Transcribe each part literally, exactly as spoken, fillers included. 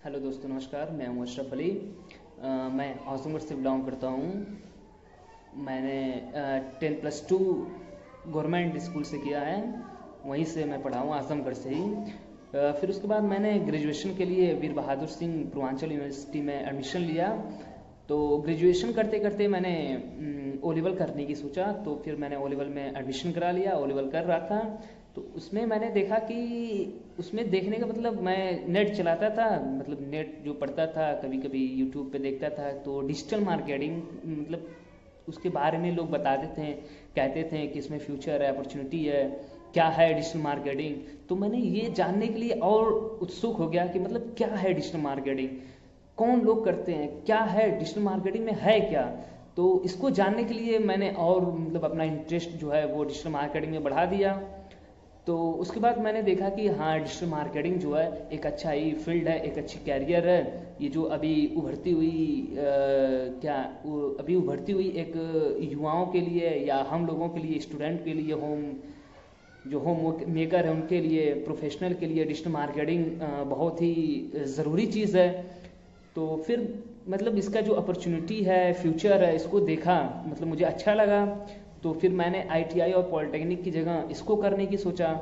Hello दोस्तों, नमस्कार। मैं हूं अशरफ अली। अ, मैं आजमगढ़ से बिलोंग करता हूं। मैंने ten plus two government school से किया है। वहीं से मैं पढ़ा हूँ, आजमगढ़ से ही। अ, फिर उसके बाद मैंने ग्रेजुएशन के लिए वीर बहादुर सिंह पूर्वांचल यूनिवर्सिटी में एडमिशन लिया। तो ग्रेजुएशन करते करते मैंने ओ लेवल करने की सोचा, तो फिर मैंने ओ लेवल में एडमिशन करा लिया। ओ लेवल कर रहा था तो उसमें मैंने देखा कि उसमें देखने का मतलब, मैं नेट चलाता था, मतलब नेट जो पढ़ता था, कभी कभी यूट्यूब पे देखता था, तो डिजिटल मार्केटिंग मतलब उसके बारे में लोग बताते थे, कहते थे कि इसमें फ्यूचर है, अपॉर्चुनिटी है, क्या है डिजिटल मार्केटिंग। तो मैंने ये जानने के लिए और उत्सुक हो गया कि मतलब क्या है डिजिटल मार्केटिंग, कौन लोग करते हैं, क्या है डिजिटल मार्केटिंग में, है क्या। तो इसको जानने के लिए मैंने और मतलब अपना इंटरेस्ट जो है वो डिजिटल मार्केटिंग में बढ़ा दिया। तो उसके बाद मैंने देखा कि हाँ, डिजिटल मार्केटिंग जो है एक अच्छा ही फील्ड है, एक अच्छी कैरियर है। ये जो अभी उभरती हुई अ, क्या वो अभी उभरती हुई एक युवाओं के लिए या हम लोगों के लिए, स्टूडेंट के लिए, होम जो होम मेकर है उनके लिए, प्रोफेशनल के लिए डिजिटल मार्केटिंग बहुत ही ज़रूरी चीज़ है। तो फिर मतलब इसका जो अपॉर्चुनिटी है, फ्यूचर है, इसको देखा, मतलब मुझे अच्छा लगा। तो फिर मैंने आई टी आई और पॉलिटेक्निक की जगह इसको करने की सोचा।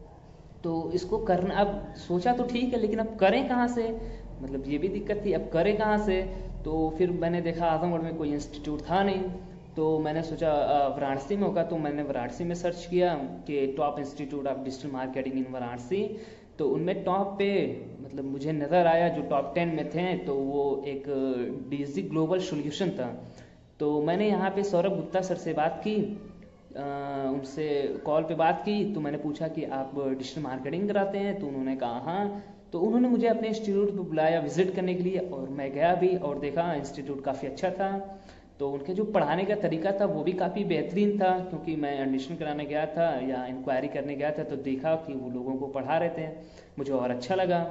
तो इसको करना, अब सोचा तो ठीक है, लेकिन अब करें कहाँ से, मतलब ये भी दिक्कत थी, अब करें कहाँ से। तो फिर मैंने देखा आजमगढ़ में कोई इंस्टीट्यूट था नहीं। तो मैंने सोचा अ, वाराणसी में होगा, तो मैंने वाराणसी में सर्च किया कि top institute of digital marketing in Varanasi. तो उनमें टॉप पे मतलब मुझे नज़र आया, जो टॉप टेन में थे, तो वो एक डीजी ग्लोबल सॉल्यूशन था। तो मैंने यहाँ पे सौरभ गुप्ता सर से बात की, अ, उनसे कॉल पे बात की। तो मैंने पूछा कि आप डिजिटल मार्केटिंग कराते हैं, तो उन्होंने कहा हाँ। तो उन्होंने मुझे अपने इंस्टीट्यूट पे बुलाया विजिट करने के लिए, और मैं गया भी और देखा इंस्टीट्यूट काफ़ी अच्छा था। तो उनके जो पढ़ाने का तरीका था वो भी काफ़ी बेहतरीन था, क्योंकि मैं एडमिशन कराने गया था या इंक्वायरी करने गया था, तो देखा कि वो लोगों को पढ़ा रहे थे, मुझे और अच्छा लगा।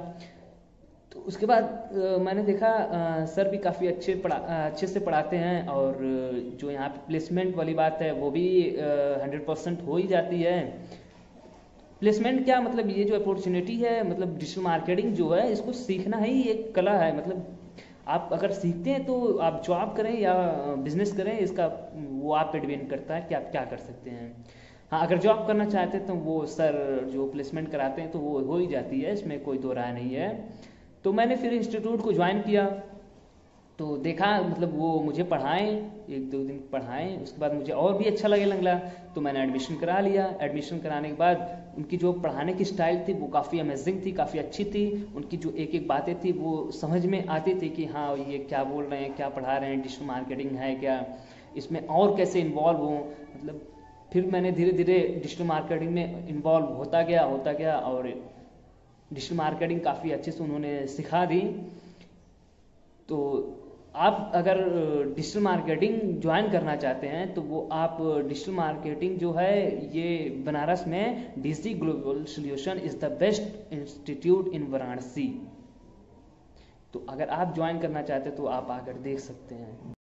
तो उसके बाद अ, मैंने देखा अ, सर भी काफ़ी अच्छे पढ़ा अ, अच्छे से पढ़ाते हैं, और अ, जो यहाँ पे प्लेसमेंट वाली बात है वो भी हंड्रेड परसेंट हो ही जाती है। प्लेसमेंट क्या, मतलब ये जो अपॉर्चुनिटी है, मतलब डिजिटल मार्केटिंग जो है, इसको सीखना ही एक कला है। मतलब आप अगर सीखते हैं तो आप जॉब करें या बिजनेस करें, इसका वो आप पे डिपेंड करता है कि आप क्या कर सकते हैं। हाँ, अगर जॉब करना चाहते हैं तो वो सर जो प्लेसमेंट कराते हैं तो वो हो ही जाती है, इसमें कोई दो राय नहीं है। तो मैंने फिर इंस्टीट्यूट को ज्वाइन किया। तो देखा, मतलब वो मुझे पढ़ाएं, एक दो दिन पढ़ाएं, उसके बाद मुझे और भी अच्छा लगे लगा। तो मैंने एडमिशन करा लिया। एडमिशन कराने के बाद उनकी जो पढ़ाने की स्टाइल थी वो काफ़ी अमेजिंग थी, काफ़ी अच्छी थी। उनकी जो एक एक बातें थी वो समझ में आती थी कि हाँ, ये क्या बोल रहे हैं, क्या पढ़ा रहे हैं, डिजिटल मार्केटिंग है क्या, इसमें और कैसे इन्वॉल्व हों। मतलब फिर मैंने धीरे धीरे डिजिटल मार्केटिंग में इन्वॉल्व होता गया होता गया और डिजिटल मार्केटिंग काफ़ी अच्छे से उन्होंने सिखा दी। तो आप अगर डिजिटल मार्केटिंग ज्वाइन करना चाहते हैं तो वो आप डिजिटल मार्केटिंग जो है, ये बनारस में DC global solution is the best institute in Varanasi. तो अगर आप ज्वाइन करना चाहते हैं तो आप आकर देख सकते हैं।